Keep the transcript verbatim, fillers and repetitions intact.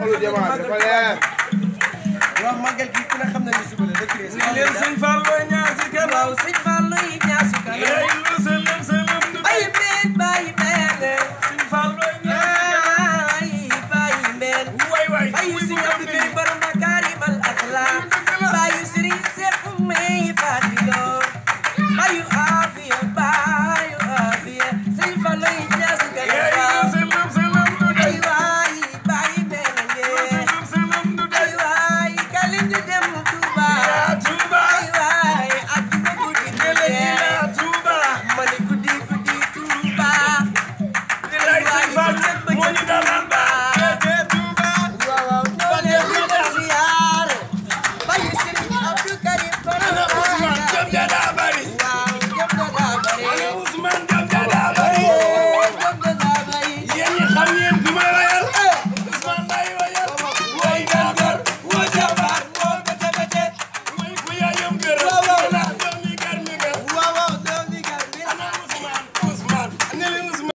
xolu jamaa dafa leer. waaw màggal gi ku ne xam na ni suba la dëkk bi. leen sëñ Fallou ñaasi kan. waaw sëñ Fallou yi ñaasi kan. ay lu sëlëm sëlëm. ay mbeen bàyyi mbeen. sëñ Fallou ñaasi kan. ay bàyyi mbeen. waay waay. ay si